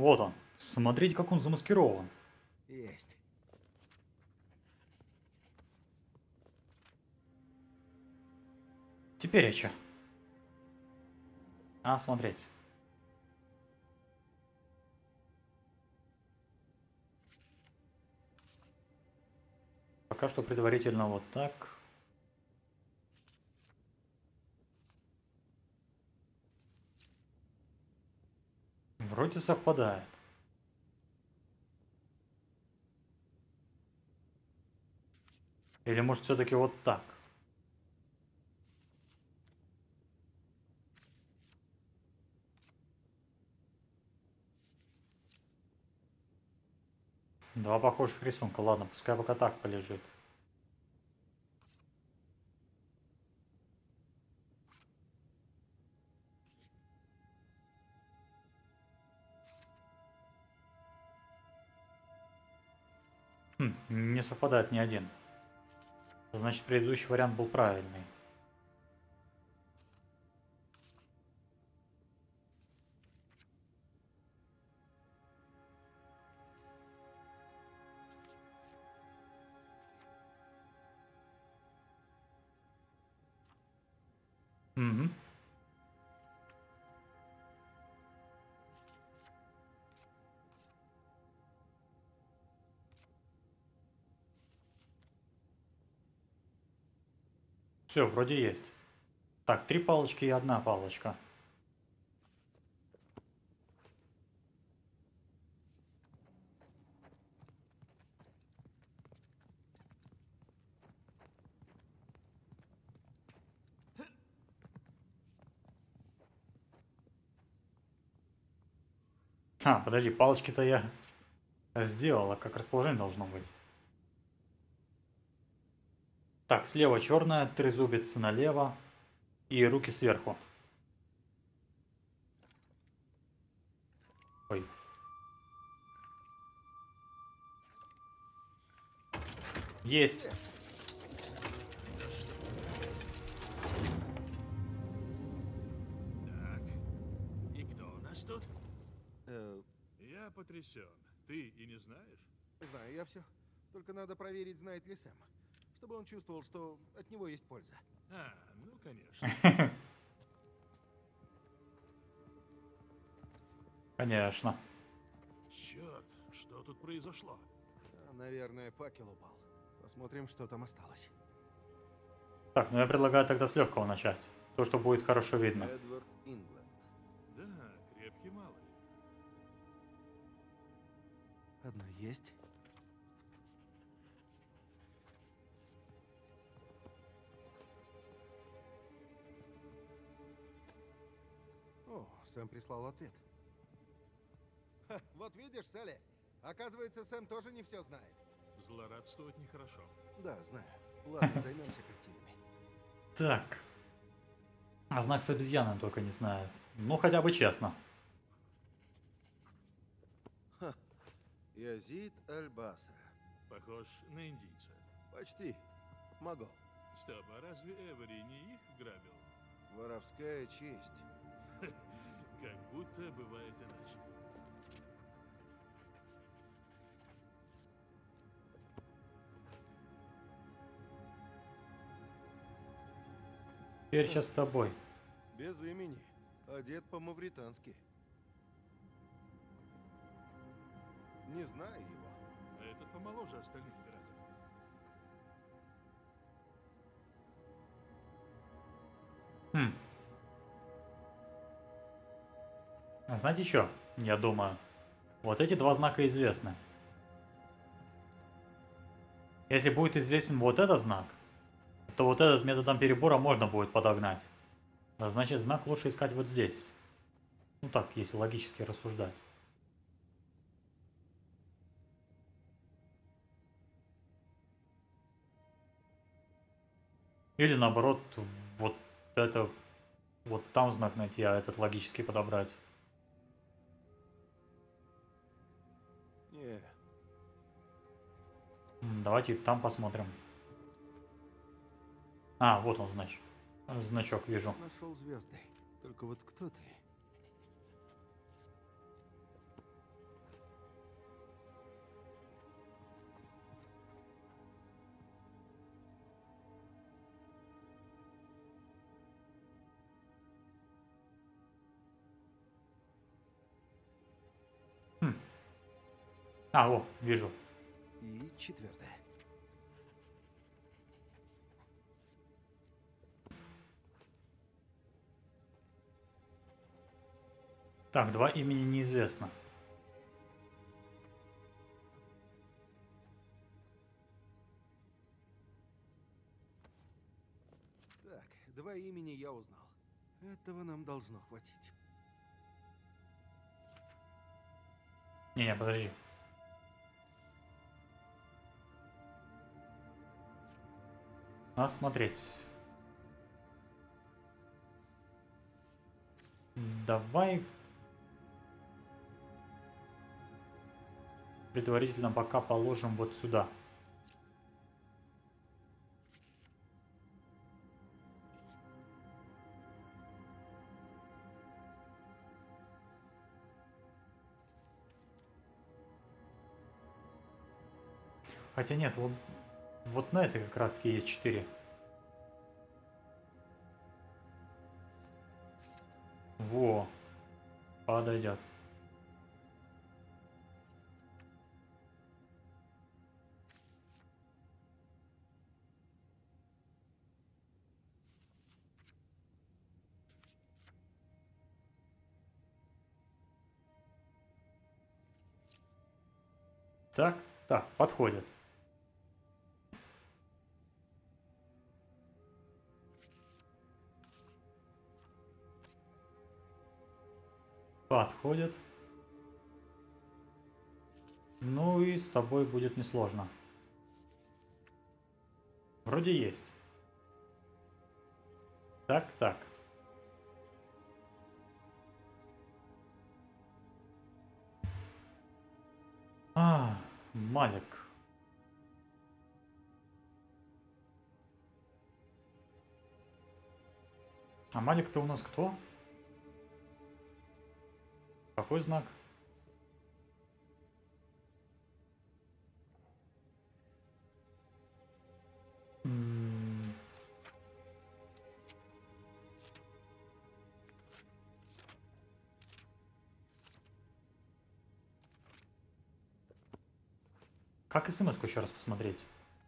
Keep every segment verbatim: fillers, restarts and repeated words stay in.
Вот он. Смотрите, как он замаскирован. Есть. Теперь я чё? А, смотреть. Пока что предварительно вот так. Вроде совпадает. Или может все-таки вот так? Два похожих рисунка. Ладно, пускай пока так полежит. Хм, не совпадает ни один. Значит, предыдущий вариант был правильный. Угу. Все, вроде есть. Так, три палочки и одна палочка. А, подожди, палочки-то я сделала, как расположение должно быть. Так, слева черная, трезубец налево и руки сверху. Ой. Есть. Так, и кто у нас тут? Э, Я потрясен. Ты и не знаешь? знаю я все. Только надо проверить, знает ли Сэм. Чтобы он чувствовал, что от него есть польза. А, ну конечно. Конечно. Черт, что тут произошло? А, наверное, факел упал. Посмотрим, что там осталось. Так, ну я предлагаю тогда с легкого начать. То, что будет хорошо видно. Эдвард Ингленд. Да, крепкий малый. Одно есть. О, Сэм прислал ответ. Ха, вот видишь, Салли, оказывается, Сэм тоже не все знает. Злорадствовать нехорошо. Да, знаю. Ладно, займемся картинами. Так. А знак с обезьяной только не знает. Ну, хотя бы честно. Ха. Язид Аль-Басра. Похож на индийца. Почти. Могол. Стоп, а разве Эвери не их грабил? Воровская честь. Как будто бывает иначе. Теперь сейчас с тобой. Без имени. Одет по-мавритански. Не знаю его. А этот помоложе остальных пиратов. Хм. А знаете что? Я думаю, вот эти два знака известны. Если будет известен вот этот знак, то вот этот методом перебора можно будет подогнать. А значит, знак лучше искать вот здесь. Ну так, если логически рассуждать. Или наоборот, вот это, вот там знак найти, а этот логически подобрать. Не. М, Давайте там посмотрим. А, вот он, значит. Значок вижу. Нашел звезды. Только вот кто ты? А, о, вижу. И четвертое. Так, два имени неизвестно. Так, два имени я узнал. Этого нам должно хватить. Не-не, подожди. Надо смотреть. Давай предварительно пока положим вот сюда. Хотя нет, вот, вот на этой как раз таки есть четыре. Во, подойдет. Так, так, подходит. Подходит. Ну и с тобой будет несложно. Вроде есть. Так, так. А, Малик. А Малик-то у нас кто? Какой знак? М, Как смс-ку еще раз посмотреть?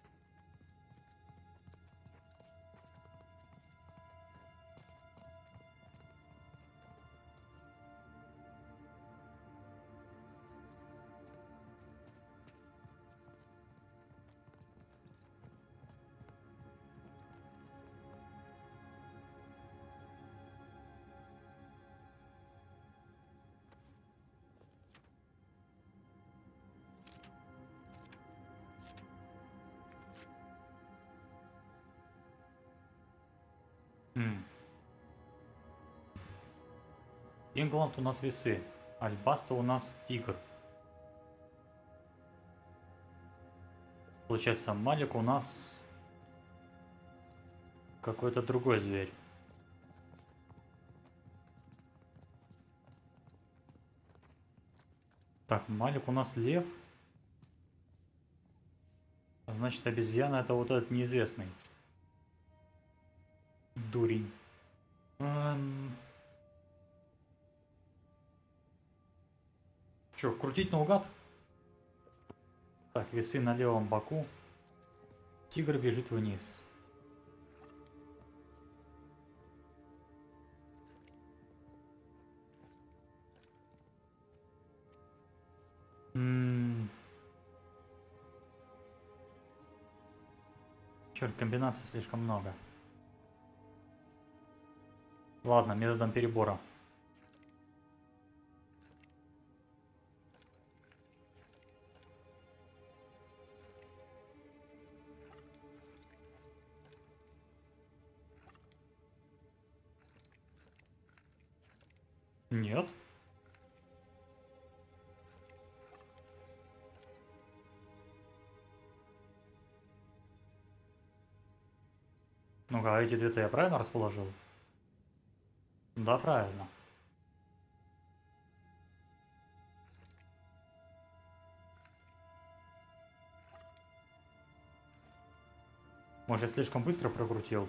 М. Ингланд у нас весы. Альбаста у нас тигр. Получается, Малик у нас какой-то другой зверь. Так, Малик у нас лев. А значит, обезьяна это вот этот неизвестный. Дурень. Эм... Че, крутить наугад? Так, весы на левом боку. Тигр бежит вниз. М. Черт, комбинаций слишком много. Ладно, методом перебора. Нет. Ну-ка, а эти две-то я правильно расположил? Да, правильно. Может, я слишком быстро прокрутил?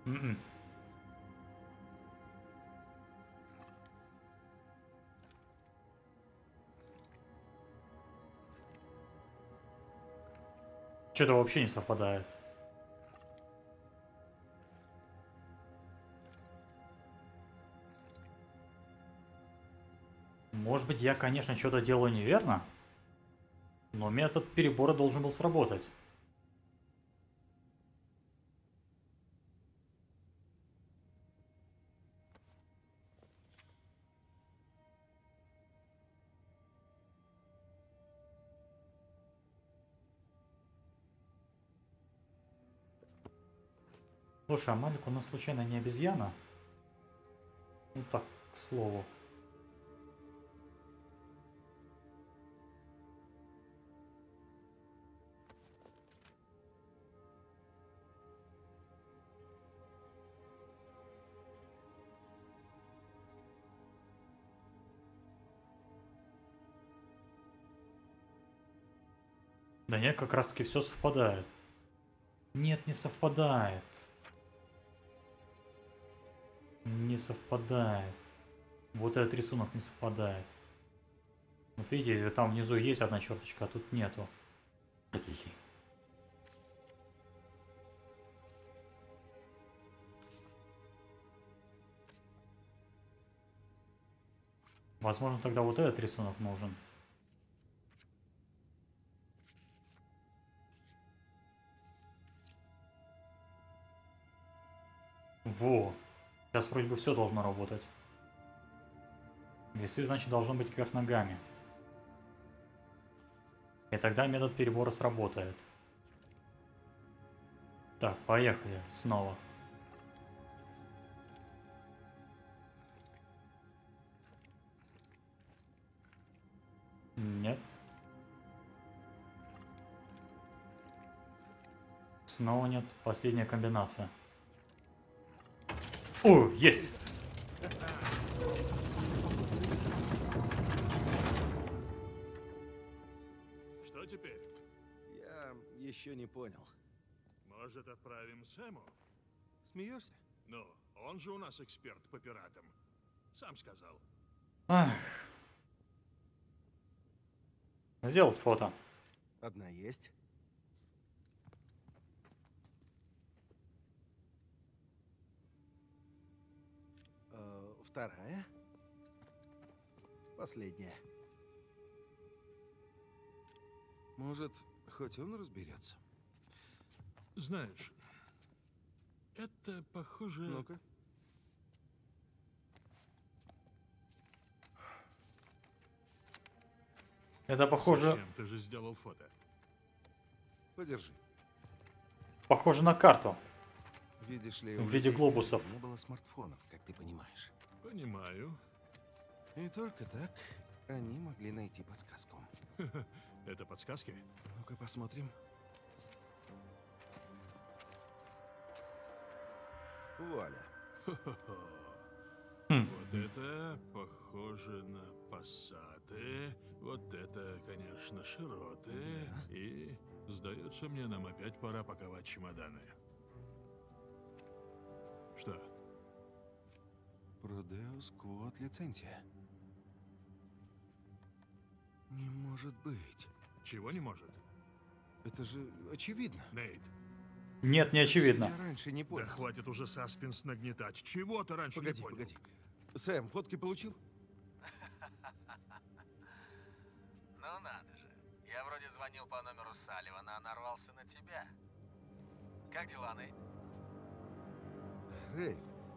М-м. Что-то вообще не совпадает. Может быть, я, конечно, что-то делаю неверно, но метод перебора должен был сработать. Слушай, а Малик у нас случайно не обезьяна? Ну так, к слову. Да нет, как раз таки все совпадает. Нет, не совпадает. Не совпадает. Вот этот рисунок не совпадает. Вот видите, там внизу есть одна черточка, а тут нету. Возможно, тогда вот этот рисунок нужен. Во. Сейчас вроде бы все должно работать. Весы, значит, должны быть кверх ногами. И тогда метод перебора сработает. Так, поехали снова. Нет. Снова нет. Последняя комбинация. О, есть! Что теперь? Я еще не понял. Может, отправим Сэму? Смеешься? Ну, он же у нас эксперт по пиратам. Сам сказал. Ах. Сделать фото. Одна есть. Э, вторая. Последняя. Может, хоть он разберется? Знаешь, это похоже... Ну-ка. Это похоже, Зачем? Ты же сделал фото. Подержи. похоже на карту. Видишь ли, В у виде людей глобусов. не было смартфонов, как ты понимаешь. Понимаю. И только так они могли найти подсказку. Это подсказки? Ну-ка посмотрим. Вуаля. Хо-хо-хо. Хм. Вот это похоже на пассаты. Вот это, конечно, широты. И, сдается мне, нам опять пора паковать чемоданы. Что? Продеус Квот лицензия. Не может быть. Чего не может? Это же очевидно. Нейт, Нет, не очевидно. Я раньше не да понял. хватит уже саспенс нагнетать. Чего ты раньше Погоди, не понял? погоди. Сэм, фотки получил? Ну надо же. Я вроде звонил по номеру Салливана, а нарвался на тебя. Как дела, Нейт? Рейв.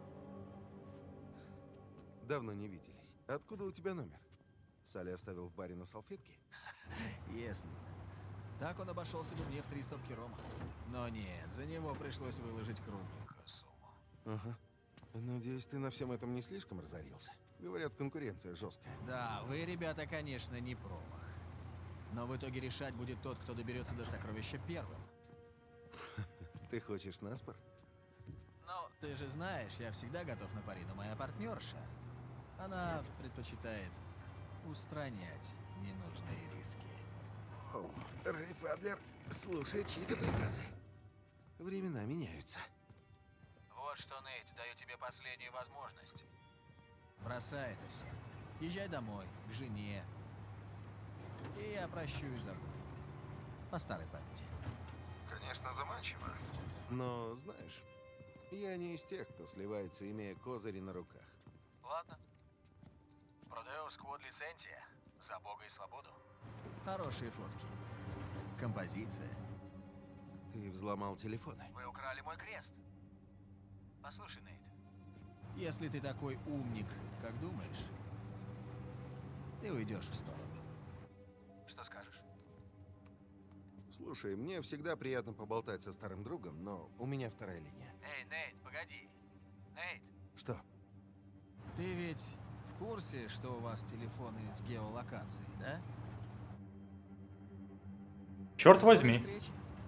Давно не виделись. Откуда у тебя номер? Салли оставил в баре на салфетке? Ясно. Так он обошелся бы мне в три стопки рома. Но нет, за него пришлось выложить крупненькую сумму. Ага. Надеюсь, ты на всем этом не слишком разорился. Говорят, конкуренция жесткая. Да, вы, ребята, конечно, не промах. Но в итоге решать будет тот, кто доберется до сокровища первым. Ты хочешь наспор? Ну, ты же знаешь, я всегда готов на пари, но моя партнерша, она предпочитает устранять ненужные риски. О, Рейв Адлер слушает чьи-то приказы. Времена меняются. Вот Вот что, Нейт, даю тебе последнюю возможность. Бросай это все. Езжай домой, к жене. И я прощу и забуду. По старой памяти. Конечно, заманчиво. Но, знаешь, я не из тех, кто сливается, имея козыри на руках. Ладно. Продаю сквот лицензия. За бога и свободу. Хорошие фотки. Композиция. Ты взломал телефоны. Вы украли мой крест. Послушай, Нейт. Если ты такой умник, как думаешь, ты уйдешь в сторону. Что скажешь? Слушай, мне всегда приятно поболтать со старым другом, но у меня вторая линия. Эй, Нейт, погоди. Нейт, Что? ты ведь в курсе, что у вас телефоны с геолокацией, да? Черт До скорой возьми. встречи.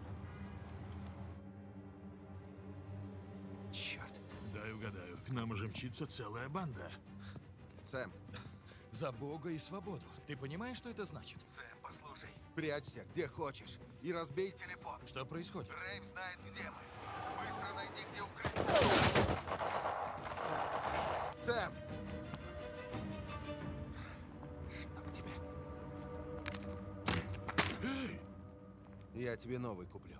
Черт. Дай угадаю, к нам уже мчится целая банда. Сэм, За бога и свободу. Ты понимаешь, что это значит? Сэм, послушай. Прячься где хочешь и разбей телефон. Что происходит? Рейв знает, где мы. Быстро найди, где укрыться. Сэм! Сэм! Чтоб тебя. Эй! Я тебе новый куплю.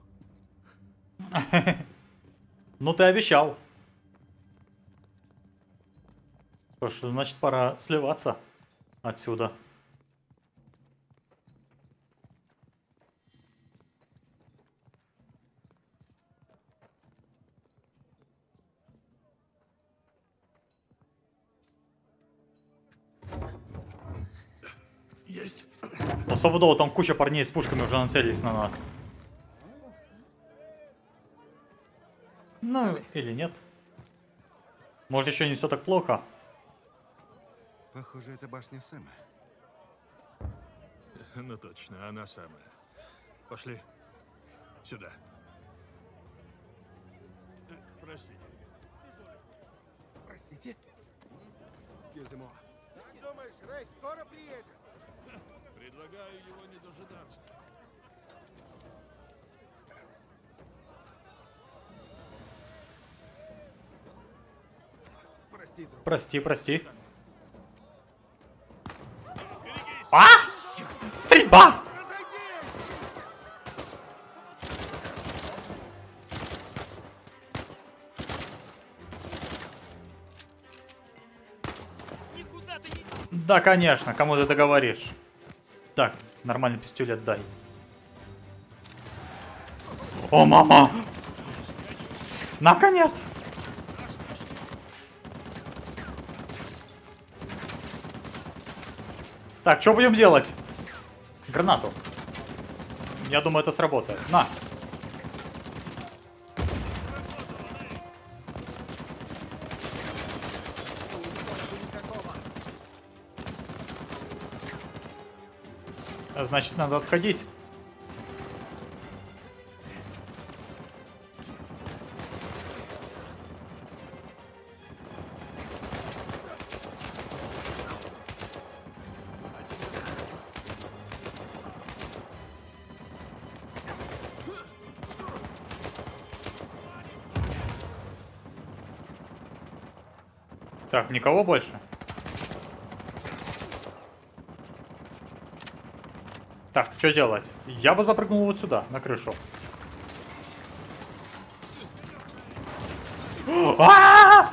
Ну ты обещал. Что ж, значит пора сливаться отсюда. Есть. Ну, стопудово, там куча парней с пушками уже нацелились на нас. Ну, или нет. Может, еще не все так плохо. Похоже, это башня Сэма. Ну точно, она самая. Пошли. Сюда. Э, Простите. Простите? Скьюзимо. Думаешь, Рейв скоро приедет? Предлагаю его не дожидаться. Прости, друг. Прости, прости. А! Стрельба! Да, конечно, кому ты это говоришь? Так, нормальный пистолет дай. О, мама! Наконец! Так, что будем делать? Гранату. Я думаю, это сработает. На. Значит, надо отходить. Так, никого больше? Так, что делать? Я бы запрыгнул вот сюда, на крышу. А-а-а!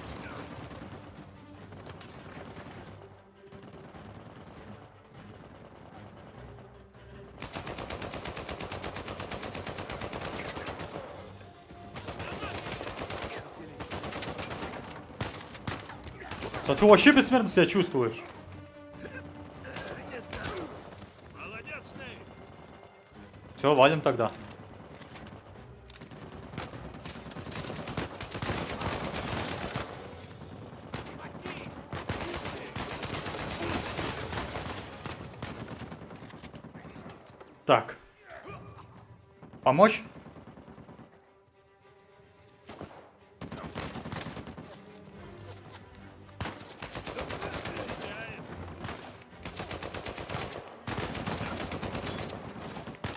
Да ты вообще бессмертно себя чувствуешь. Молодец, Нейт. Все, валим тогда. Так. Помочь?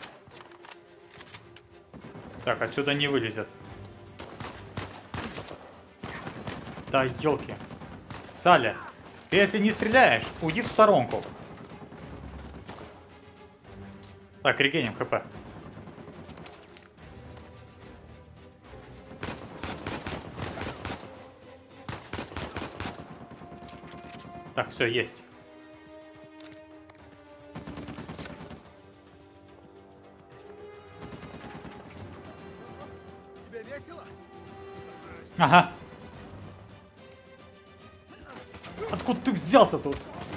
Так, отсюда не вылезет. Да елки. Салли, ты если не стреляешь, уйди в сторонку. Так, регеним хп. Так, все, есть. Тебе весело? Ага. Откуда ты взялся тут?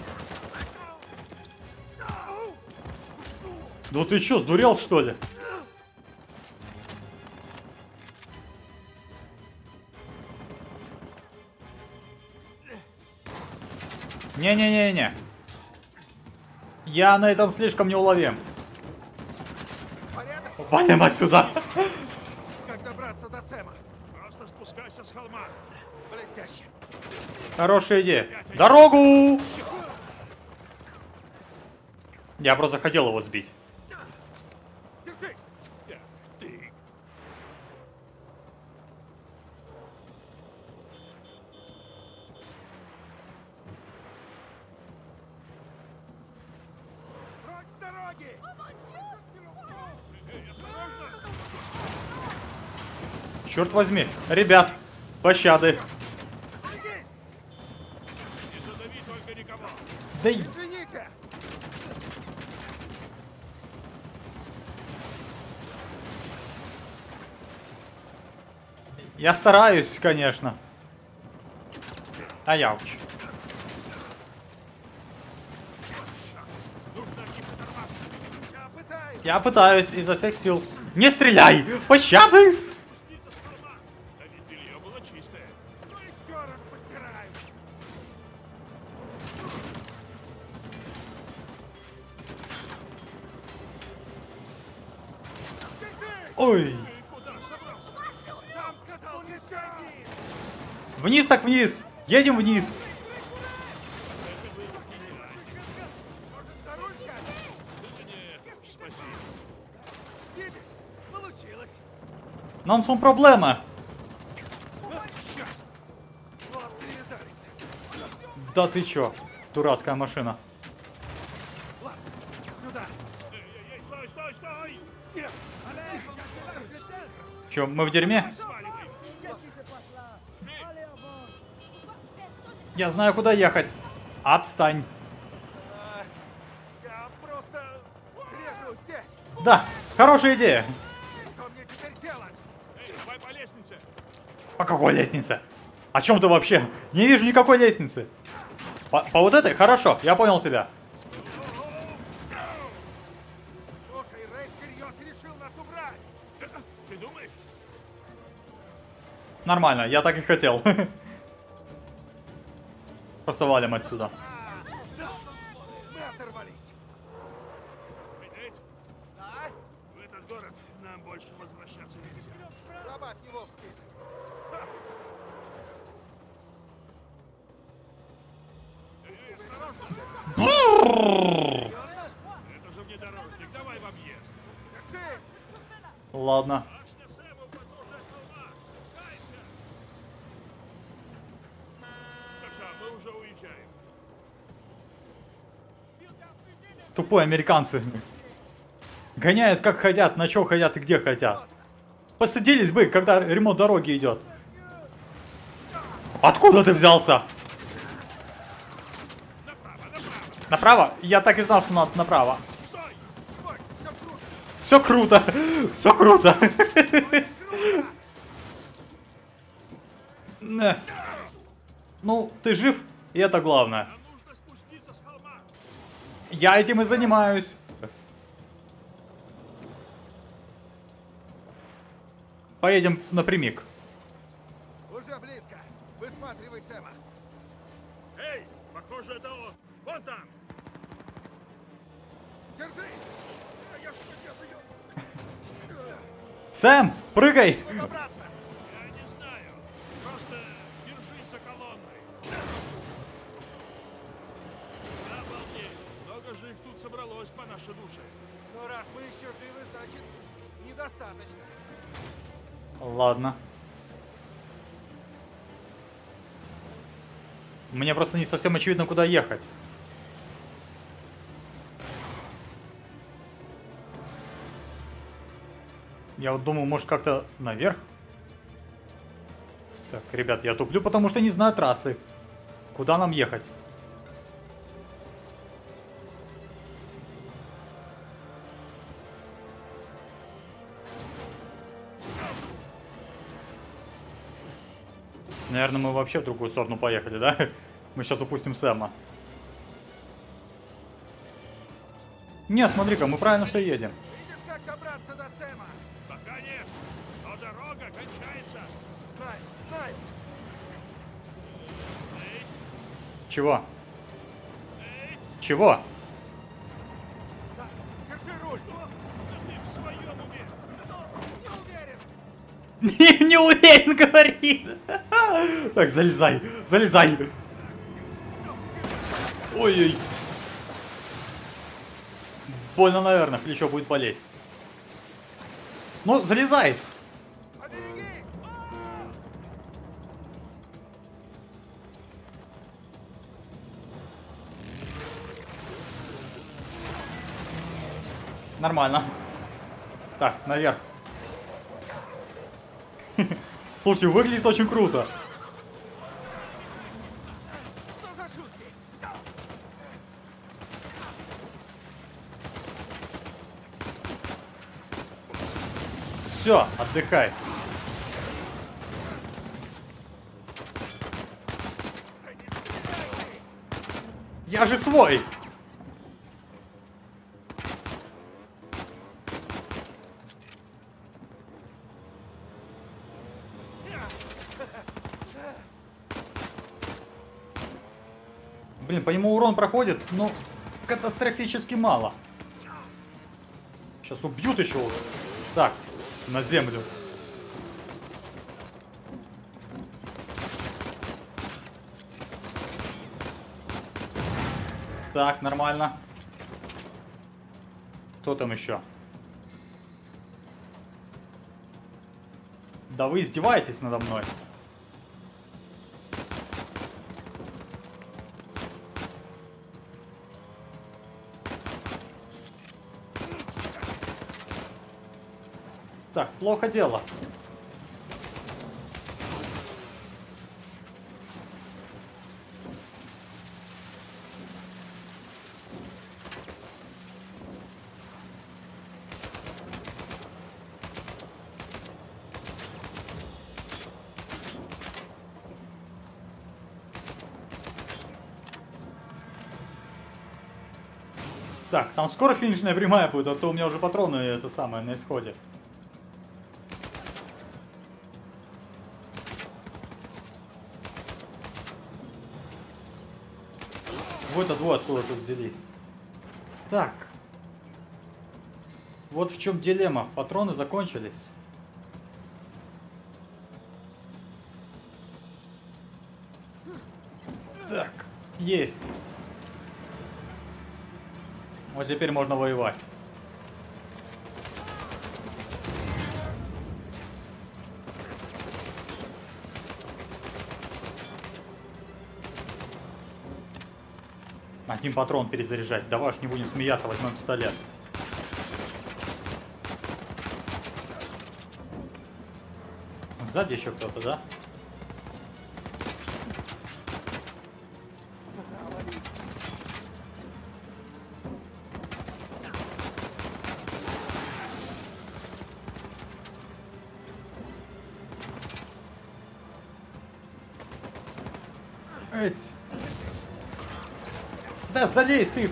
Да ты чё, сдурел что ли? Не-не-не-не. Я на этом слишком неуловим. Порядок? Валим отсюда. Как добраться до Сэма? Просто спускайся с холма. Блестяще. Хорошая идея. Дорогу! Я просто хотел его сбить. Держись! Эх, ты. Прочь с дороги! Эй, осторожно! Черт возьми. Ребят, пощады. Берегись! Не задави только никого. Да и- Извините! я стараюсь, конечно. А я уч. Нужно от них оторваться. Я пытаюсь! Я пытаюсь изо всех сил. Не стреляй! Пощады! Спуститься с холма. Да ведь белье было чистое. Ну еще раз постираю! Держись! Ой. Ты куда собрался? Сам сказал, не шаги! Вниз так вниз. Едем вниз. Это было гениально. Может, за руль сядешь? Да нет, спасибо. Видишь? Получилось! Нам сум проблема. Черт! Вот привязались-то! Да ты чё? Дурацкая машина. Ладно, сюда! Эй, эй, эй, стой, стой, стой! Нет! Чё, мы в дерьме? Сваливай. Я знаю, куда ехать. Отстань. Я просто режу здесь! Да, хорошая идея. Что мне теперь делать? Эй, давай по лестнице. По какой лестнице? О чем ты вообще? Не вижу никакой лестницы. По, по вот этой? Хорошо, я понял тебя. Слушай, Рэй всерьез решил нас убрать! Ты думаешь? Нормально, я так и хотел. Просто валим отсюда. Мы оторвались! Медведь, Да? в этот город нам больше возвращаться нельзя. Добавь его в список. Эй, эй, осторожно. Это же внедорожник, давай в объезд. Держись! Ладно. Башня Сэма у подножия холма. Спускайся. Хорошо, мы уже уезжаем. Тупые американцы. Гоняют как хотят, на чё хотят и где хотят. Постыдились бы, когда ремонт дороги идет. Откуда ты взялся? Направо, направо. Направо? Я так и знал, что надо направо. Стой! Бойся, все круто! Все круто. Все круто. Не. Ну, ты жив, и это главное. Нам нужно спуститься с холма. Я этим и занимаюсь. Поедем напрямик. Уже близко! Высматривай Сэма! Эй, похоже, это он. Вон там. Держись! Э, Я ж хотел ее... Сэм, прыгай. Добраться! Я не знаю. Просто держись за колонной. Обалдеть. Много же их тут собралось по нашей душе. Но раз мы еще живы, значит, недостаточно. Ладно. Мне просто не совсем очевидно, куда ехать. Я вот думаю, может как-то наверх? Так, ребят, я туплю, потому что не знаю трассы. Куда нам ехать? Наверное, мы вообще в другую сторону поехали, да? Мы сейчас упустим Сэма. Не, смотри-ка, мы правильно все едем. Видишь, как добраться до Сэма? Пока нет, но дорога кончается. Знай, знай. Чего? Чего? Да, держи руль. Да ты в своем уме. Не уверен. Не, не уверен, говорит. Так, залезай, залезай. Ой-ой. Больно, наверное, плечо будет болеть. Ну, залезай. Поберегись. Нормально. Так, наверх. Слушайте, выглядит очень круто. Что за шутки? Все, отдыхай. Я же свой. Блин, по нему урон проходит, но катастрофически мало. Сейчас убьют еще. Так, на землю. Так, нормально. Кто там еще? Да вы издеваетесь надо мной. Так, плохо дело. Так, там скоро финишная прямая будет, а то у меня уже патроны это самое на исходе. Вот это двое откуда тут взялись. Так. Вот в чем дилемма. Патроны закончились. Так, есть. Вот теперь можно воевать. Один патрон перезаряжать. Давай уж не будем смеяться, возьмем пистолет. Сзади еще кто-то, да? Эть. Да залезь ты!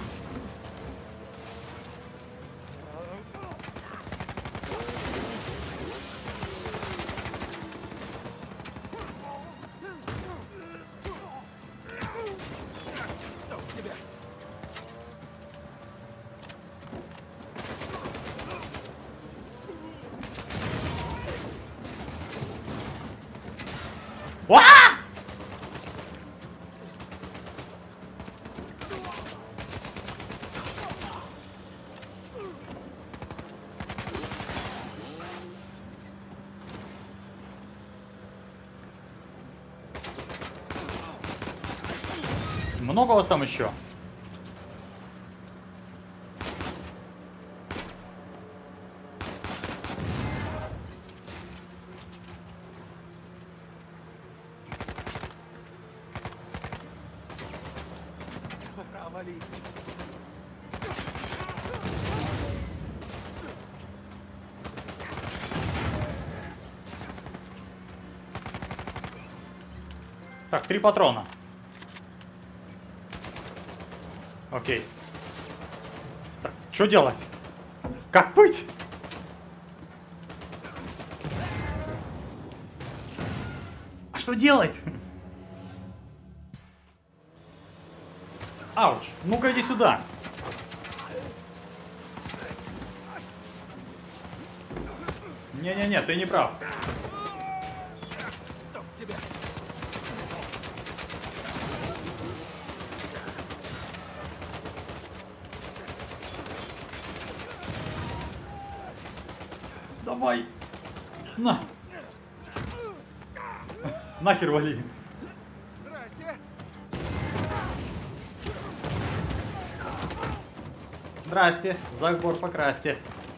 Уа! Много вас там еще? Провалить. Так, три патрона. Окей. Так, что делать? Как быть? А что делать? Ауч, ну-ка иди сюда. Не-не-не, ты не прав. Чтоб тебя. Давай. На. Нахер вали. Здрасте. Здрасте. Забор покрасьте.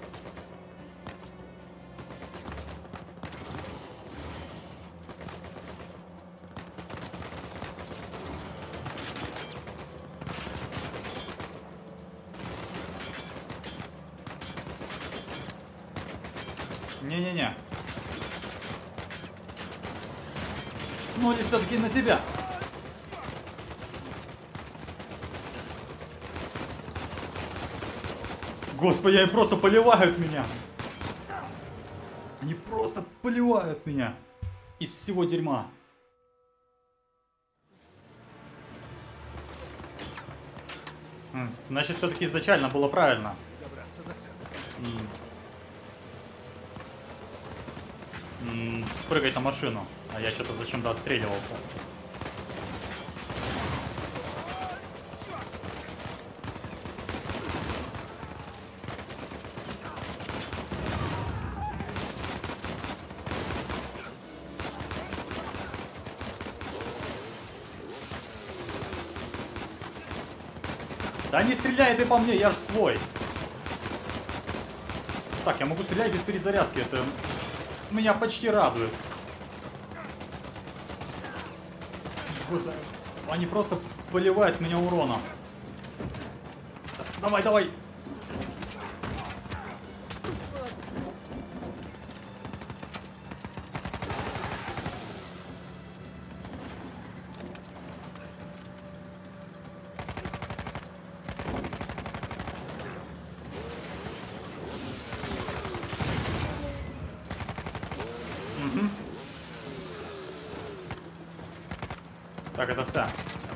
Не-не-не. Ну или все-таки на тебя? Господи, они просто поливают меня. Они просто поливают меня. Из всего дерьма. Значит, все-таки изначально было правильно. Добраться до центра. М. М, Прыгать на машину. А я что-то зачем-то отстреливался. Да не стреляй ты по мне, я ж свой. Так, я могу стрелять без перезарядки, это меня почти радует. Господи, они просто поливают меня уроном. Давай, давай. Угу. Так, это все.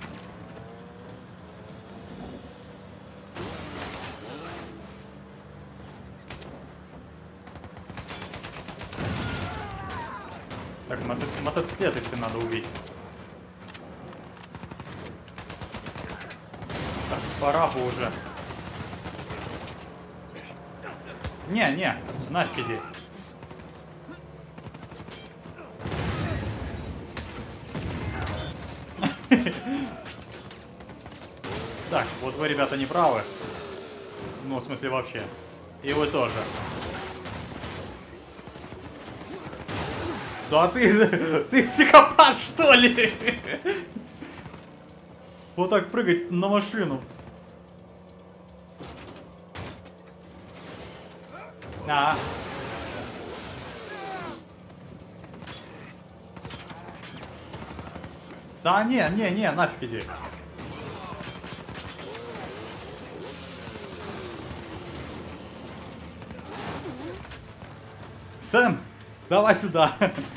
Так, мото мотоциклеты все надо убить. Так, пора бы уже. Не, не, нафиг иди. Так, вот вы, ребята, не правы. Ну, в смысле, вообще. И вы тоже. Да ты, ты психопат, что ли? Вот так прыгать на машину. А. Да не, не, не, нафиг иди. Сэм, давай сюда.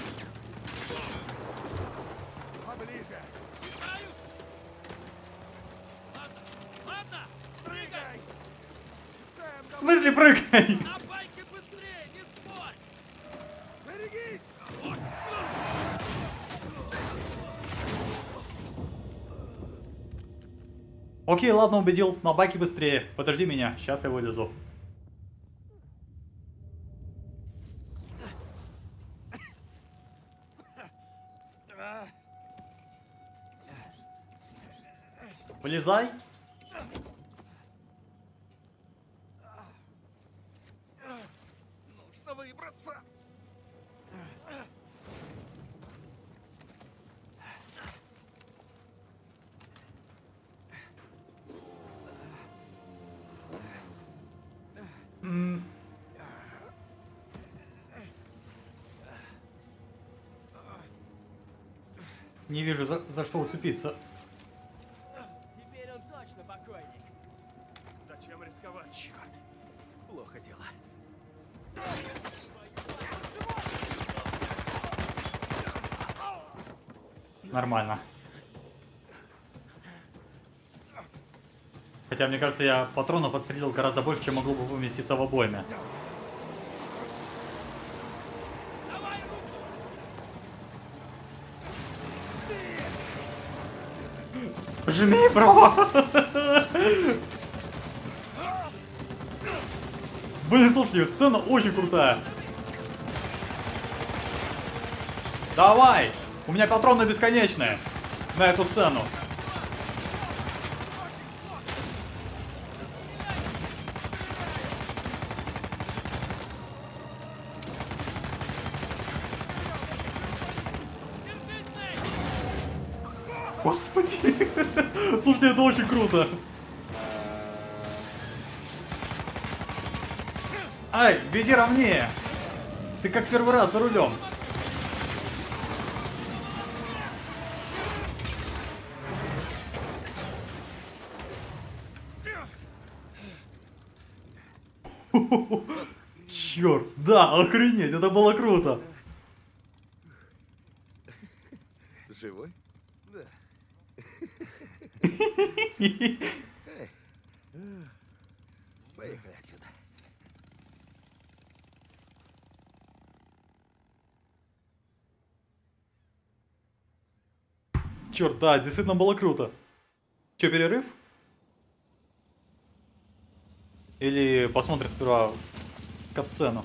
Поближе. Ладно, прыгай! Сэм, В смысле прыгай? На байке быстрее, не спорь! берегись! Окей, ладно, убедил. На байке быстрее. Подожди меня, сейчас я вылезу. Вылезай. Нужно выбраться. М. Не вижу, за, за что уцепиться. Теперь он точно покойник. Зачем рисковать? Черт. Плохо дело. Нормально. Хотя, мне кажется, я патронов отстрелил гораздо больше, чем могло бы поместиться в обойме. Давай руку! Жми право! Блин, слушайте, сцена очень крутая. Давай! У меня патроны бесконечные на эту сцену. Господи! Слушайте, это очень круто! Ай, веди ровнее! Ты как первый раз за рулем. Черт, да, охренеть, это было круто. Живой? Да. Поехали отсюда. Черт, да, действительно было круто. Че, перерыв? Или посмотрим сперва катсцену?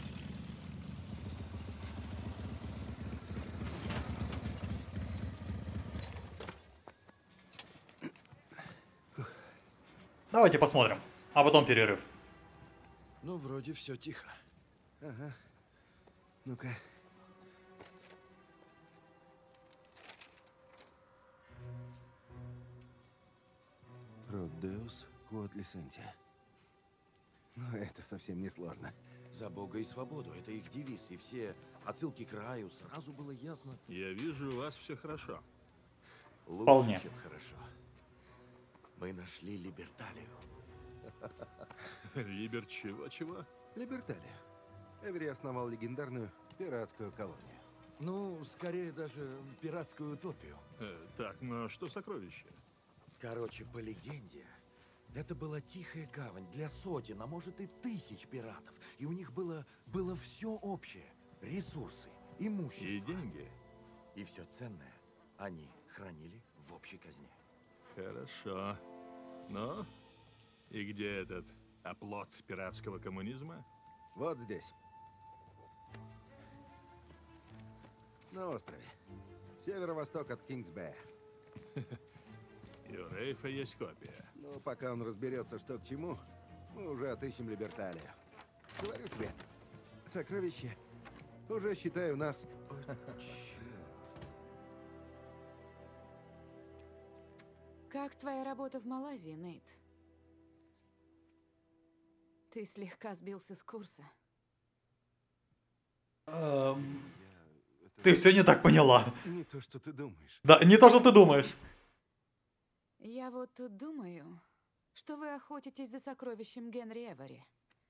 Давайте посмотрим, а потом перерыв. Ну, вроде все тихо. Ага. Ну-ка. Продеус Quod Licentiae. Ну, это совсем не сложно. За Бога и свободу. Это их девиз, и все отсылки к раю. Сразу было ясно. Я вижу, у вас все хорошо. Лучше, Вполне. чем хорошо. Мы нашли Либерталию. Либер чего-чего? Либерталия. Эвери основал легендарную пиратскую колонию. Ну, скорее даже пиратскую утопию. Э, так, но что сокровище? Короче, по легенде, это была тихая гавань для сотен, а может и тысяч пиратов. И у них было, было все общее. Ресурсы, имущество. И деньги? И все ценное они хранили в общей казне. Хорошо. Но и где этот оплот пиратского коммунизма? Вот здесь. На острове. Северо-восток от Кингсбэя. И у Рейфа есть копия. Но пока он разберется, что к чему, мы уже отыщем Либерталию. Говорю тебе, сокровище уже, считай, у нас... Как твоя работа в Малайзии, Нейт? Ты слегка сбился с курса. Эм, Я... это Ты все не так поняла. Не то, что ты думаешь. Да, не то, что ты думаешь. Я вот тут думаю, что вы охотитесь за сокровищем Генри Эвери.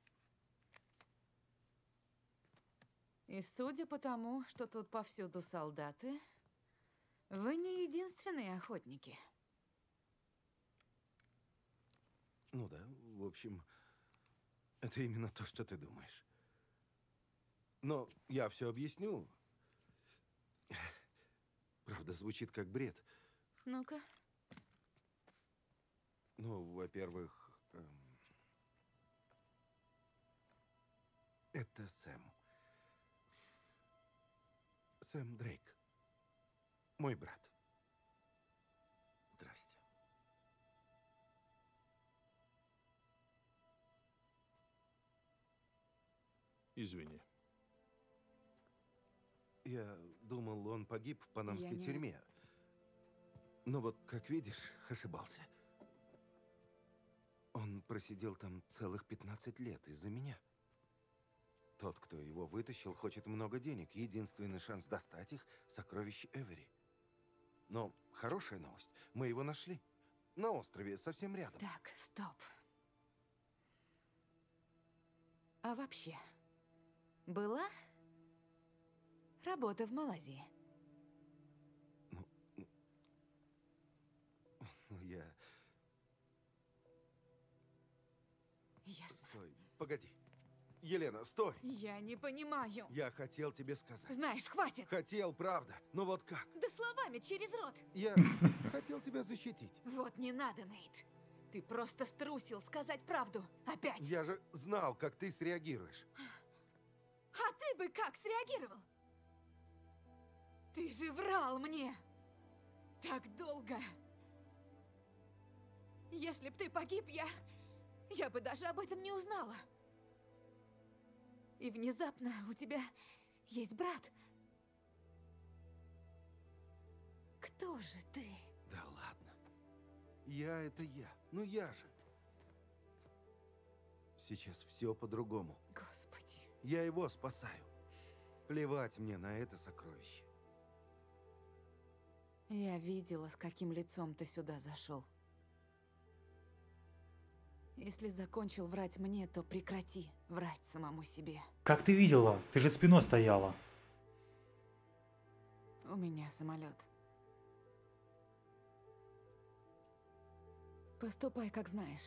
И судя по тому, что тут повсюду солдаты, вы не единственные охотники. Ну да, в общем, это именно то, что ты думаешь. Но я все объясню. Правда, звучит как бред. Ну-ка. Ну, во-первых, эм, это Сэм. Сэм Дрейк. Мой брат. Здрасте. Извини. Я думал, он погиб в панамской не- тюрьме. Но вот, как видишь, ошибался. Он просидел там целых пятнадцать лет из-за меня. Тот, кто его вытащил, хочет много денег. Единственный шанс достать их — сокровище Эвери. Но хорошая новость. Мы его нашли. На острове, совсем рядом. Так, стоп. А вообще, была работа в Малайзии? Ну, я... Ясно. Стой, погоди. Елена, стой! Я не понимаю. Я хотел тебе сказать. Знаешь, хватит. Хотел, правда. Но вот как? Да словами через рот. Я хотел тебя защитить. Вот не надо, Нейт. Ты просто струсил сказать правду. Опять. Я же знал, как ты среагируешь. А ты бы как среагировал? Ты же врал мне. Так долго. Если б ты погиб, я... Я бы даже об этом не узнала. И внезапно у тебя есть брат. Кто же ты? Да ладно. Я — это я. Ну я же. Сейчас все по-другому. Господи. Я его спасаю. Плевать мне на это сокровище. Я видела, с каким лицом ты сюда зашел. Если закончил врать мне, то прекрати врать самому себе. Как ты видела? Ты же спиной стояла. У меня самолет. Поступай, как знаешь.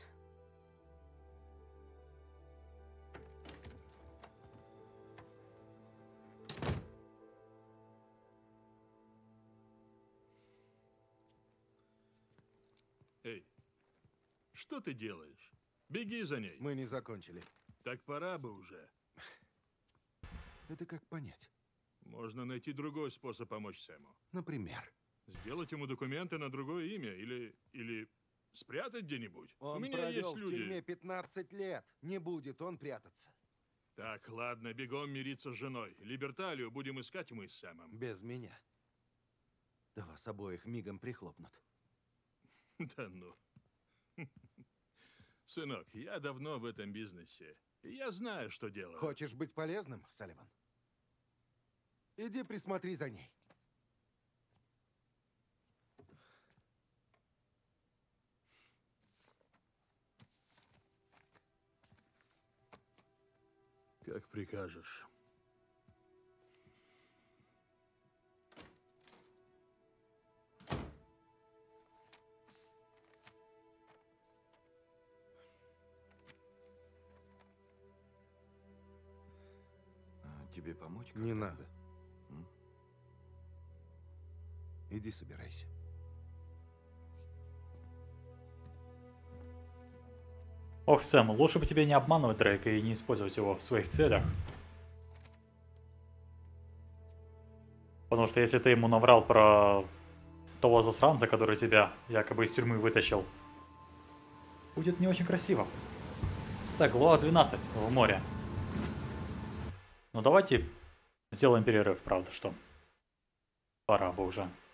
Эй, что ты делаешь? Беги за ней. Мы не закончили. Так пора бы уже. Это как понять? Можно найти другой способ помочь Сэму. Например, Сделать ему документы на другое имя или... или спрятать где-нибудь. он У меня провел есть в люди. тюрьме пятнадцать лет. Не будет он прятаться. Так, ладно, бегом мириться с женой. Либерталию будем искать мы с Сэмом. Без меня. Да вас обоих мигом прихлопнут. Да ну. Сынок, я давно в этом бизнесе. И я знаю, что делаю. Хочешь быть полезным, Салливан? Иди присмотри за ней. Как прикажешь. А тебе помочь? Не как-то? надо. М? Иди собирайся. Ох, Сэм, лучше бы тебе не обманывать Дрейка и не использовать его в своих целях. Потому что если ты ему наврал про того засранца, который тебя якобы из тюрьмы вытащил, будет не очень красиво. Так, глава двенадцать, в море. Ну давайте сделаем перерыв, правда, что? Пора бы уже.